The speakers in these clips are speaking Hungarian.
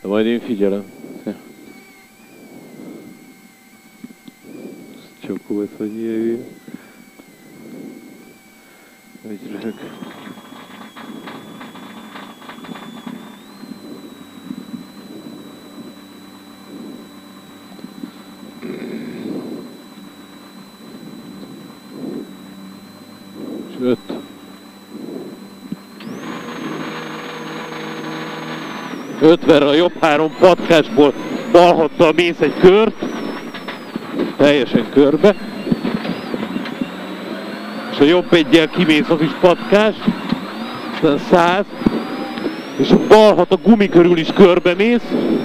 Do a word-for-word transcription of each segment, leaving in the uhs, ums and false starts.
De majd én figyelem. Csokó, ez hogy ilyen hülye. Hogy röhög. És öt. ötvenre a jobb három patkásból balhattal mész egy kört, teljesen körbe, és a jobb eggyel kimész, az is patkás, aztán száz, és a balhat a gumi körül is körbe mész,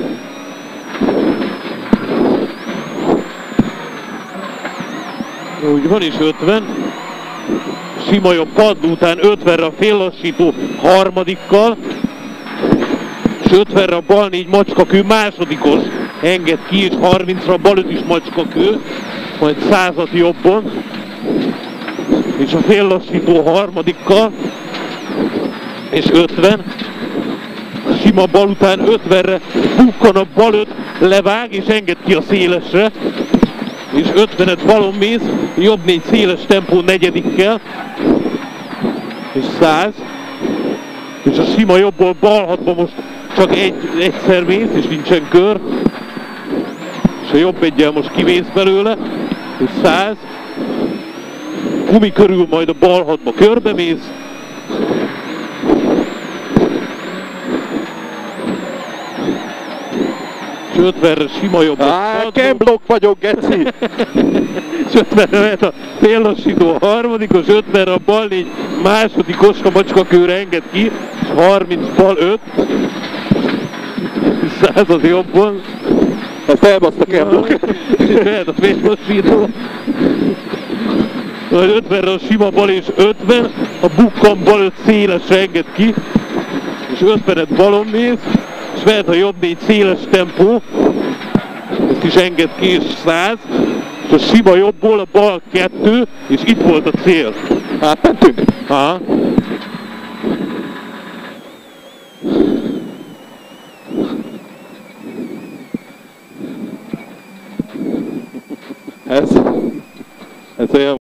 úgy van, és ötven, sima jobb padló után ötvenre a féllassító harmadikkal, és ötvenre a bal négy macskakő másodikos enged ki, és harmincra a bal öt is macskakő, majd százat jobban, és a féllassító harmadikkal, és ötven, sima bal után ötvenre bukkan a bal öt, levág, és enged ki a szélesre, és ötvenet balon mész, jobb négy széles tempó negyedikkel, és száz, és a sima jobbból bal hatba most csak egy, egyszer mész, és nincsen kör, és a jobb eggyel most kimész belőle, és száz, gumi körül majd a bal hatba körbe mész, és ötvenre sima jobb. Á, kemblok vagyok, geci! És ötvenre mehet a féllassító a harmadikos, ötvenre a bal négy másodikos, a macskakőre enged ki, és harminc bal öt, száz az jobban. Ezt elbaszt a kemblok. Mehet a féllassító. Majd ötvenre a sima bal és ötven, a bukkan bal öt szélesre enged ki, és ötvenet balon mész, és mehet a jobb négy széles tempó, ezt is enged ki, és száz, és a sima jobbból a bal kettő, és itt volt a cél. Átmentünk? Aha. Ez? Ez olyan